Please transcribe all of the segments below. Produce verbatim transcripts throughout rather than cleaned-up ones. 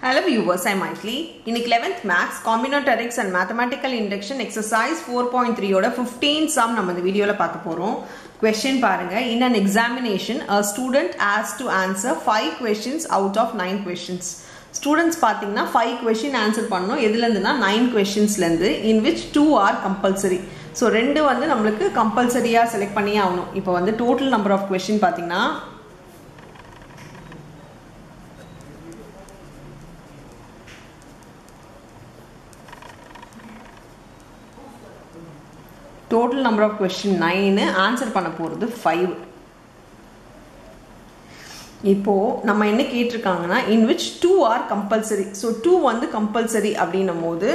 Hello viewers, I am Maithili. In eleventh Maths, Combinatorics and Mathematical Induction exercise four point three oda fifteen sum நம்ம இந்த வீடியோல பார்க்க போறோம். Question பாருங்க. In an examination, a student asked to answer five questions out of nine questions. Students பாத்தீங்கன்னா five question answer பண்ணனும். எதுல இருந்துனா nine questionsல இருந்து in which two are compulsory. So ரெண்டு வந்து நமக்கு கம்பல்சரியா செலக்ட் பண்ணியே ஆகணும். இப்போ வந்து total number of question பாத்தீங்கன்னா total number of question nine, answer பண்ண போறது five. இப்போ நம்ம என்ன கேட்டிருக்காங்கன்னா in which two are compulsory. So two வந்து compulsory அப்படினும்போது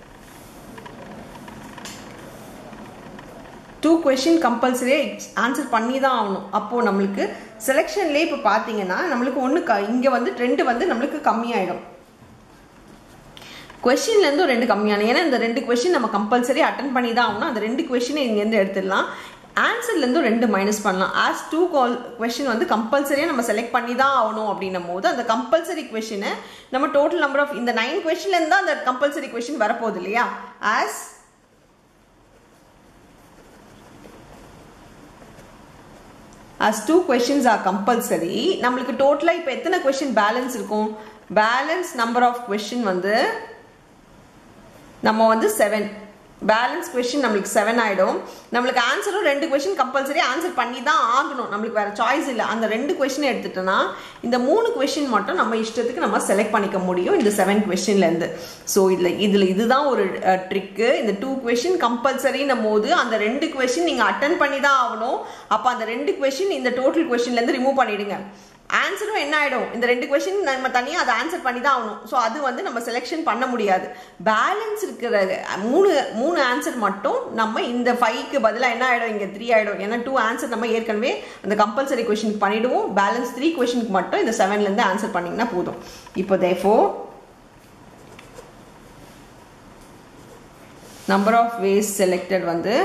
two question compulsory answer பண்ணி தான் ஆகணும். அப்போ நமக்கு செலக்ஷன்லயே இப்போ பாத்தீங்கன்னா நமக்கு ஒன்னு இங்க வந்து ரெண்டு வந்து நமக்கு கம்மி ஆயிடும். question ல இருந்து ரெண்டு கம்மியான ஏனா இந்த ரெண்டு question நம்ம கம்பல்சரி அட்டெண்ட் பண்ணி தான் ஆகணும். அந்த ரெண்டு question இங்க இருந்து எடுத்துடலாம். ஆன்சர்ல இருந்து ரெண்டு மைனஸ் பண்ணலாம். as two question வந்து கம்பல்சரியா நம்ம செலக்ட் பண்ணி தான் ஆகணும் அப்படினும்போது அந்த கம்பல்சரி question நம்ம total number of இந்த nine question ல இருந்து அந்த கம்பல்சரி question வர போகுது இல்லையா? as as two questions are compulsory நமக்கு டோட்டலா இப்போ எத்தனை question பேலன்ஸ் இருக்கும்? பேலன்ஸ் நம்பர் ஆஃப் question வந்து நம்ம வந்து seven பேலன்ஸ் क्वेश्चन நமக்கு seven ஆயிடும். நமக்கு ஆன்சரும் ரெண்டு क्वेश्चन கம்பல்சரி ஆன்சர் பண்ணி தான் ஆகணும். நமக்கு வேற சாய்ஸ் இல்ல. அந்த ரெண்டு क्वेश्चन எடுத்துட்டனா இந்த மூணு क्वेश्चन மட்டும் நம்ம இஷ்டத்துக்கு நம்ம செலக்ட் பண்ணிக்க முடியும் இந்த seven क्वेश्चनல இருந்து. சோ இதுல இதுல இதுதான் ஒரு ட்ரிக். இந்த two क्वेश्चन கம்பல்சரினும்போது அந்த ரெண்டு क्वेश्चन நீங்க அட்டெண்ட் பண்ணி தான் ஆகணும். அப்ப அந்த ரெண்டு क्वेश्चन இந்த டோட்டல் क्वेश्चनல இருந்து ரிமூவ் பண்ணிடுங்க. ஆன்சரும் என்ன ஆயிடும்? இந்த ரெண்டு क्वेश्चन நம்ம தனியா அதை ஆன்சர் பண்ணி தான் ஆகணும். சோ அது வந்து நம்ம செலக்ஷன் பண்ண முடியாது. பேலன்ஸ் இருக்கிற மூணு மூணு ஆன்சர் மட்டும் நம்ம இந்த five க்கு பதிலா என்ன ஆயிடும்? இங்க three ஆயிடும். ஏன்னா two ஆன்சர் நம்ம ஏற்கனவே அந்த கம்பல்சரி क्वेश्चन பண்ணிடுவோம். பேலன்ஸ் three क्वेश्चन க்கு மட்டும் இந்த seven ல இருந்து ஆன்சர் பண்ணீங்கன்னா போதும். இப்போ therefore number of ways selected வந்து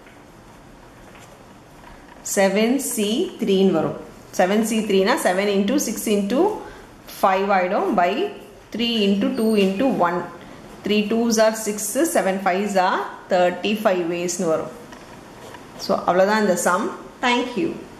seven C three ன்னு வரும். seven C three na seven into six into five ஆயிடும் by three into two into one. three twos are six, seven fives are thirty-five ways னு வரும். So அவ்வளவுதான் இந்த sum. Thank you.